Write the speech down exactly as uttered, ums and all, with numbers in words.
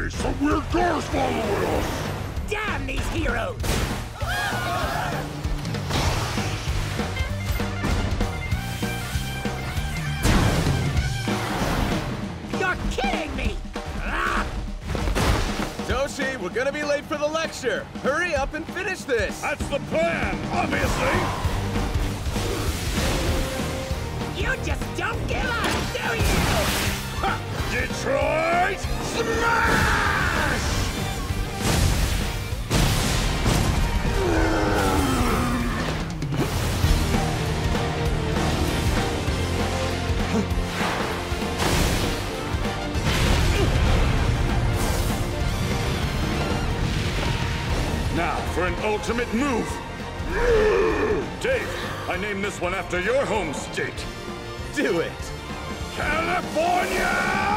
Hey, some weird cars following us! Damn these heroes! You're kidding me! Ah! Toshi, we're gonna be late for the lecture. Hurry up and finish this. That's the plan, obviously! You just don't give up, do you? Ha! Detroit Smash! Now for an ultimate move. Dave, I named this one after your home state. Do it. California!